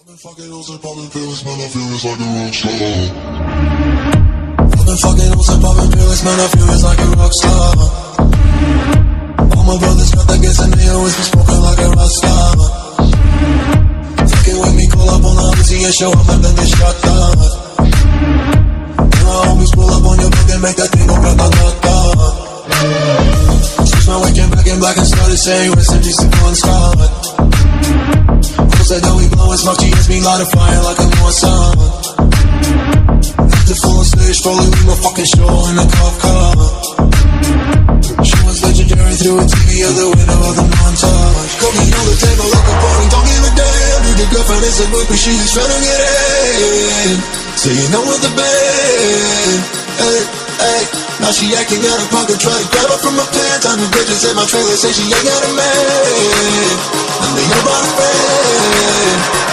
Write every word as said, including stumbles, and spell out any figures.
I've been fucking hoes and popping pills, man, I feel it's like a rockstar. I've been fucking hoes and popping pills, man, I feel it's like a rockstar. All my brothers got that gas and they always be smoking like a rockstar. Fucking with me, call up on the Uzi and show up and then get shot down. And my homies pull up on your block and make that thing go grata-ta-ta. Switch my waking back in black and started saying rest in peace to Bon Scott. Said that we blowin' smoke, G S me light a fire like a North Sun. After full on stage, probably leave my fucking show in a cop car. She was legendary through a T V out the window of the montage. Cooking on the table like a party, don't give a damn. Dude, the girlfriend is a groupie, she just tryna get in. So you know what the band. Hey, hey. Now she acting out of pocket, try to grab her from my pants. I'm the bitches in my trailer, say she ain't got a man. And they know about a friend.